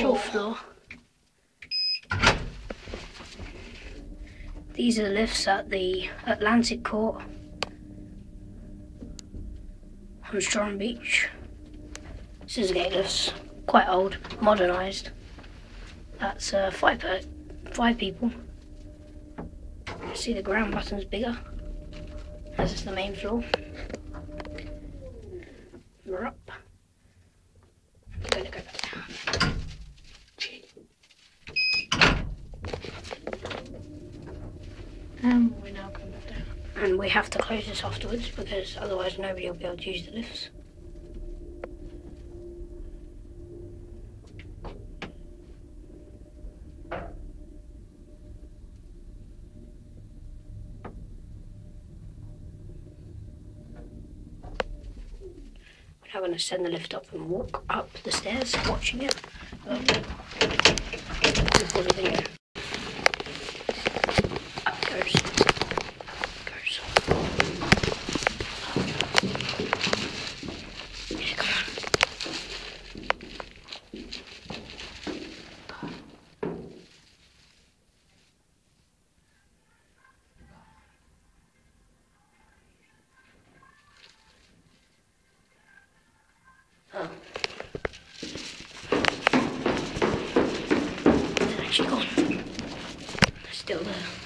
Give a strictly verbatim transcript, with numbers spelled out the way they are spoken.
fourth floor. These are the lifts at the Atlantic Court on Strand Beach. This is gate lifts, quite old, modernised. That's uh, five, per five people. See the ground button's bigger. This is the main floor. We're up. I'm going to go back down. Um, we're now going back down. And we have to close this afterwards because otherwise nobody will be able to use the lifts. We're now going to send the lift up and walk up the stairs, watching it. Um, before the video. Up it goes. Goes. Yeah, come on. Oh. It's actually gone. It's still there.